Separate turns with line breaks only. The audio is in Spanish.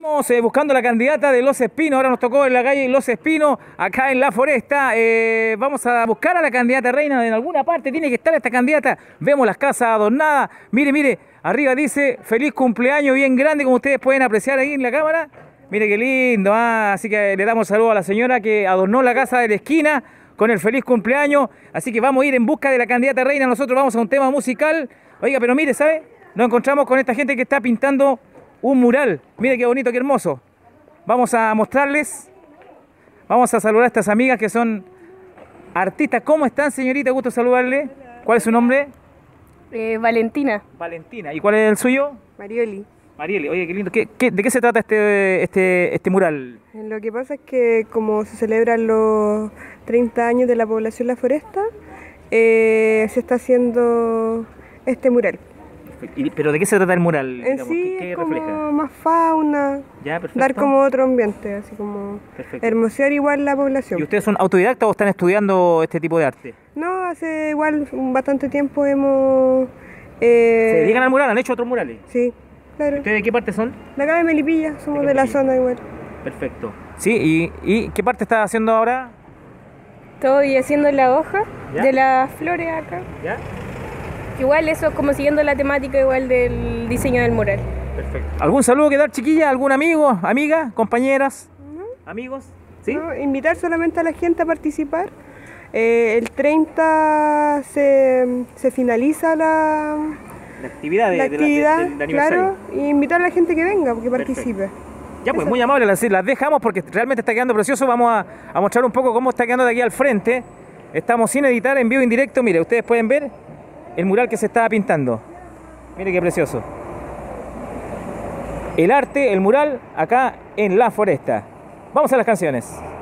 Estamos buscando la candidata de Los Espinos. Ahora nos tocó en la calle Los Espinos, acá en La Floresta. Vamos a buscar a la candidata reina. En alguna parte tiene que estar esta candidata. Vemos las casas adornadas. Mire, mire, arriba dice feliz cumpleaños, bien grande, como ustedes pueden apreciar ahí en la cámara. Mire qué lindo. Así que le damos saludo a la señora que adornó la casa de la esquina con el feliz cumpleaños. Así que vamos a ir en busca de la candidata reina. Nosotros vamos a un tema musical. Oiga, pero mire, ¿sabe? Nos encontramos con esta gente que está pintando un mural. Mire qué bonito, qué hermoso. Vamos a mostrarles. Vamos a saludar a estas amigas que son artistas. ¿Cómo están, señorita? Gusto saludarle. ¿Cuál es su nombre?
Valentina.
Valentina. ¿Y cuál es el suyo?
Marioli.
Marieli. Oye, qué lindo. ¿De qué se trata este mural?
Lo que pasa es que como se celebran los 30 años de la población La Floresta, se está haciendo este mural.
¿Pero de qué se trata el mural?
En
Digamos?
sí
¿Qué
como
refleja?
más fauna,
Ya, perfecto.
dar como otro ambiente, así como
Perfecto.
hermosear igual la población.
¿Y ustedes son autodidactas o están estudiando este tipo de arte?
No, hace igual bastante tiempo hemos...
¿Se dedican al mural? ¿Han hecho otros murales?
Sí, claro.
¿Ustedes de qué parte son?
De acá de Melipilla, somos de la
Melipilla.
zona igual.
Perfecto. ¿Sí? ¿Y qué parte está haciendo ahora?
Estoy haciendo la hoja
¿Ya?
de las flores acá.
¿Ya?
Igual eso, como siguiendo la temática igual del diseño del mural.
Perfecto. ¿Algún saludo que dar, chiquilla? ¿Algún amigo, amiga, compañeras, amigos? ¿Sí?
No, invitar solamente a la gente a participar. El 30 se finaliza la
actividad de
actividad,
aniversario.
claro, y invitar a la gente que venga, que
Perfecto.
participe.
Ya, pues muy amable, las dejamos porque realmente está quedando precioso. Vamos a mostrar un poco cómo está quedando de aquí al frente. Estamos sin editar, en vivo, en directo. Mire, ustedes pueden ver el mural que se estaba pintando. Mire qué precioso. El arte, el mural, acá en La Floresta. Vamos a las canciones.